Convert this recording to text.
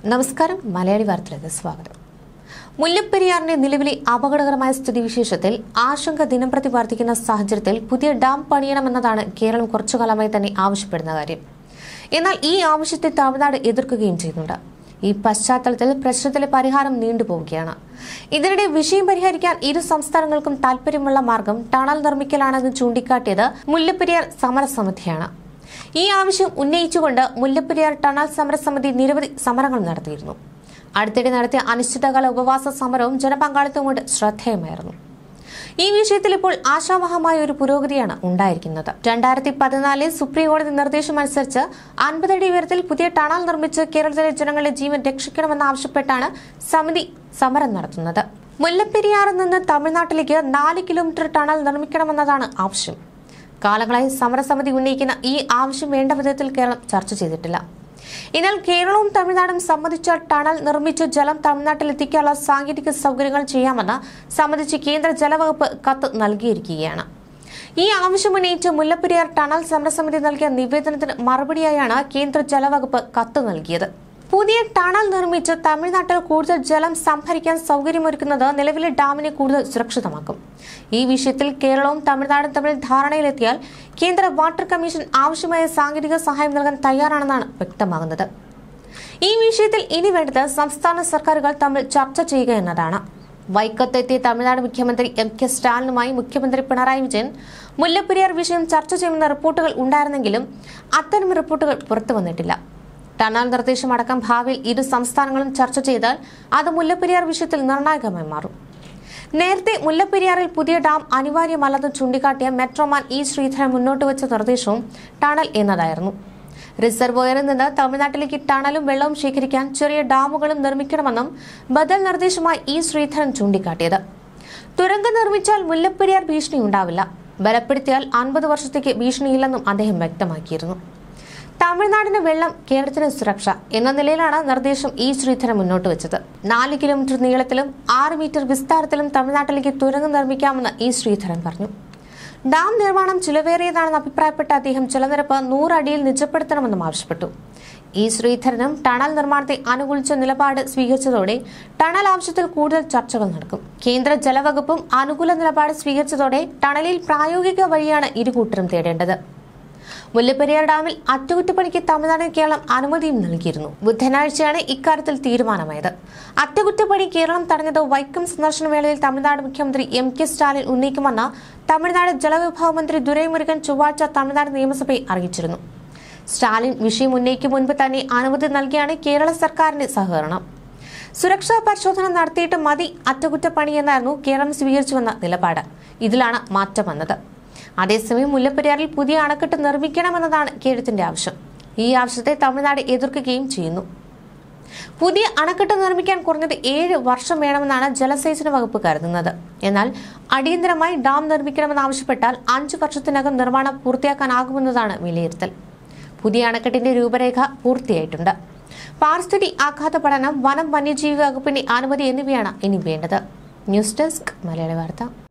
നമസ്കാരം മലയാളി വാർത്തയിലേക്ക് സ്വാഗതം. മുല്ലപ്പെരിയാറിന്റെ നിലവിലെ അപകടകരമായ സ്ഥിതിവിശേഷത്തിൽ ആശങ്ക ദിനംപ്രതി വർദ്ധിക്കുന്ന സാഹചര്യത്തിൽ പുതിയ ഡാം പണിയണമെന്നതാണ് കേരളം കുറച്ചുകാലമായി തന്നെ ആവശ്യപ്പെടുന്ന കാര്യം. എന്നാൽ ഈ ആവശ്യത്തെ തമിഴ്നാട് എതിർക്കുകയും ചെയ്യുന്നുണ്ട്. ഈ പശ്ചാത്തലത്തിൽ പ്രശ്നത്തിലെ പരിഹാരം നീണ്ടുപോവുകയാണ്. ഇതിനിടെ വിഷയം പരിഹരിക്കാൻ ഇരു സംസ്ഥാനങ്ങൾക്കും താൽപര്യമുള്ള മാർഗം ടണൽ നിർമ്മിക്കലാണെന്ന് ചൂണ്ടിക്കാട്ടിയത് മുല്ലപ്പെരിയാർ സമരസമിതിയാണ്. ഈ ആവശ്യം ഉന്നയിച്ചുകൊണ്ട് മുല്ലപ്പെരിയാർ ടണൽ സമരസമിതി നിരവധി സമരങ്ങൾ നടത്തിയിരുന്നു. അടുത്തിടെ നടത്തിയ അനിശ്ചിതകാല ഉപവാസ സമരവും ജനപങ്കാളിത്തവും കൊണ്ട് ശ്രദ്ധേയമായിരുന്നു. ഈ വിഷയത്തിൽ ഇപ്പോൾ ആശാവഹമായ ഒരു പുരോഗതിയാണ് ഉണ്ടായിരിക്കുന്നത്. 2014 സുപ്രീം കോടതി നിർദ്ദേശമനുസരിച്ച് 50 അടി ഉയരത്തിൽ പുതിയ ടണൽ നിർമ്മിച്ച് കേരളത്തിലെ ജനങ്ങളുടെ ജീവൻ രക്ഷിക്കണമെന്നാവശ്യപ്പെട്ടാണ് സമിതി സമരം നടത്തുന്നത്. മുല്ലപ്പെരിയാറിൽ നിന്ന് തമിഴ്നാട്ടിലേക്ക് 4 കിലോമീറ്റർ ടണൽ നിർമ്മിക്കണമെന്നതാണ് ആവശ്യം. കാലങ്ങളായി സമരസമിതി ഉന്നയിക്കുന്ന ഈ ആവശ്യം വേണ്ട വിധത്തിൽ കേരളം ചർച്ച ചെയ്തിട്ടില്ല. എന്നാൽ കേരളവും തമിഴ്നാടും സമ്മതിച്ച ടണൽ നിർമ്മിച്ച് ജലം തമിഴ്നാട്ടിലെത്തിക്കാനുള്ള സാങ്കേതിക സൗകര്യങ്ങൾ ചെയ്യാമെന്ന് സമ്മതിച്ച് കേന്ദ്ര ജലവകുപ്പ് കത്ത് നൽകിയിരിക്കുകയാണ്. ഈ ആവശ്യമുന്നയിച്ച് മുല്ലപ്പെരിയാർ ടണൽ സമരസമിതി നൽകിയ നിവേദനത്തിന് മറുപടിയായാണ് കേന്ദ്ര ജലവകുപ്പ് കത്ത് നൽകിയത്. പുതിയ ടണൽ നിർമ്മിച്ച് തമിഴ്നാട്ടിൽ കൂടുതൽ ജലം സംഭരിക്കാൻ സൗകര്യമൊരുക്കുന്നത് നിലവിലെ ഡാമിനെ കൂടുതൽ സുരക്ഷിതമാക്കും. ഈ വിഷയത്തിൽ കേരളവും തമിഴ്നാടും തമ്മിൽ ധാരണയിലെത്തിയാൽ കേന്ദ്ര വാട്ടർ കമ്മീഷൻ ആവശ്യമായ സാങ്കേതിക സഹായം നൽകാൻ തയ്യാറാണെന്നാണ് വ്യക്തമാകുന്നത്. ഈ വിഷയത്തിൽ ഇനി വേണ്ടത് സംസ്ഥാന സർക്കാരുകൾ തമ്മിൽ ചർച്ച ചെയ്യുക എന്നതാണ്. വൈക്കത്തെത്തിയ തമിഴ്നാട് മുഖ്യമന്ത്രി M.K. സ്റ്റാലിനുമായി മുഖ്യമന്ത്രി പിണറായി വിജയൻ മുല്ലപ്പെരിയാർ വിഷയം ചർച്ച ചെയ്യുമെന്ന റിപ്പോർട്ടുകൾ ഉണ്ടായിരുന്നെങ്കിലും അത്തരം റിപ്പോർട്ടുകൾ പുറത്തുവന്നിട്ടില്ല. ടണൽ നിർദ്ദേശമടക്കം ഭാവിയിൽ ഇരു സംസ്ഥാനങ്ങളും ചർച്ച ചെയ്താൽ അത് മുല്ലപ്പെരിയാർ വിഷയത്തിൽ നിർണായകമായി മാറും. നേരത്തെ മുല്ലപ്പെരിയാറിൽ പുതിയ ഡാം അനിവാര്യമല്ലെന്ന് ചൂണ്ടിക്കാട്ടിയ മെട്രോമാൻ E. ശ്രീധരൻ മുന്നോട്ട് വെച്ച നിർദ്ദേശവും ടണൽ എന്നതായിരുന്നു. റിസർവോയറിൽ നിന്ന് തമിഴ്നാട്ടിലേക്ക് ടണലും വെള്ളവും ശേഖരിക്കാൻ ചെറിയ ഡാമുകളും നിർമ്മിക്കണമെന്നും ബദൽ നിർദ്ദേശമായി E. ശ്രീധരൻ ചൂണ്ടിക്കാട്ടിയത്. തുരങ്കം നിർമ്മിച്ചാൽ മുല്ലപ്പെരിയാർ ഭീഷണി ഉണ്ടാവില്ല, ബലപ്പെടുത്തിയാൽ 50 വർഷത്തേക്ക് ഭീഷണിയില്ലെന്നും അദ്ദേഹം വ്യക്തമാക്കിയിരുന്നു. തമിഴ്നാടിന് വെള്ളം, കേരളത്തിന് സുരക്ഷ എന്ന നിലയിലാണ് നിർദ്ദേശം E. ശ്രീധരൻ മുന്നോട്ട് വെച്ചത്. 4 കിലോമീറ്റർ നീളത്തിലും 6 മീറ്റർ വിസ്താരത്തിലും തമിഴ്നാട്ടിലേക്ക് തുരങ്കം നിർമ്മിക്കാമെന്ന് E. ശ്രീധരൻ പറഞ്ഞു. ഡാം നിർമ്മാണം ചിലവേറിയതാണെന്ന് അഭിപ്രായപ്പെട്ട അദ്ദേഹം ജലനിരപ്പ് 100 അടിയിൽ നിജപ്പെടുത്തണമെന്നും ആവശ്യപ്പെട്ടു. E. ശ്രീധരനും ടണൽ നിർമ്മാണത്തെ അനുകൂലിച്ച നിലപാട് സ്വീകരിച്ചതോടെ ടണൽ ആവശ്യത്തിൽ കൂടുതൽ ചർച്ചകൾ നടക്കും. കേന്ദ്ര ജലവകുപ്പും അനുകൂല നിലപാട് സ്വീകരിച്ചതോടെ ടണലിൽ പ്രായോഗിക വഴിയാണ് ഇരുകൂട്ടരും തേടേണ്ടത്. മുല്ലപ്പെരിയാർ ഡാമിൽ അറ്റകുറ്റപ്പണിക്ക് തമിഴ്നാടിന് കേരളം അനുമതിയും നൽകിയിരുന്നു. ബുധനാഴ്ചയാണ് ഇക്കാര്യത്തിൽ തീരുമാനമായത്. അറ്റകുറ്റപ്പണി കേരളം തടഞ്ഞത് വൈക്കം സന്ദർശന വേളയിൽ തമിഴ്നാട് മുഖ്യമന്ത്രി M.K. സ്റ്റാലിൻ ഉന്നയിക്കുമെന്ന് തമിഴ്നാട് ജലവിഭവ മന്ത്രി ദുരൈമുരുകൻ ചൊവ്വാഴ്ച തമിഴ്നാട് നിയമസഭയെ അറിയിച്ചിരുന്നു. സ്റ്റാലിൻ വിഷയം ഉന്നയിക്കും മുൻപ് തന്നെ അനുമതി നൽകിയാണ് കേരള സർക്കാരിന്റെ സഹകരണം. സുരക്ഷാ പരിശോധന നടത്തിയിട്ട് മതി അറ്റകുറ്റപ്പണി എന്നായിരുന്നു കേരളം സ്വീകരിച്ചുവെന്ന നിലപാട്. ഇതിലാണ് മാറ്റം വന്നത്. അതേസമയം മുല്ലപ്പെരിയാറിൽ പുതിയ അണക്കെട്ട് നിർമ്മിക്കണമെന്നതാണ് കേരളത്തിന്റെ ആവശ്യം. ഈ ആവശ്യത്തെ തമിഴ്നാട് എതിർക്കുകയും ചെയ്യുന്നു. പുതിയ അണക്കെട്ട് നിർമ്മിക്കാൻ കുറഞ്ഞത് 7 വർഷം വേണമെന്നാണ് ജലസേചന വകുപ്പ് കരുതുന്നത്. എന്നാൽ അടിയന്തരമായി ഡാം നിർമ്മിക്കണമെന്നാവശ്യപ്പെട്ടാൽ 5 വർഷത്തിനകം നിർമ്മാണം പൂർത്തിയാക്കാനാകുമെന്നതാണ് വിലയിരുത്തൽ. പുതിയ അണക്കെട്ടിന്റെ രൂപരേഖ പൂർത്തിയായിട്ടുണ്ട്. പാരിസ്ഥിതിക ആഘാത പഠനം, വനം, വന്യജീവി വകുപ്പിന്റെ അനുമതി എന്നിവയാണ് ഇനി വേണ്ടത്. ന്യൂസ് ഡെസ്ക് മലയാളി വാർത്ത.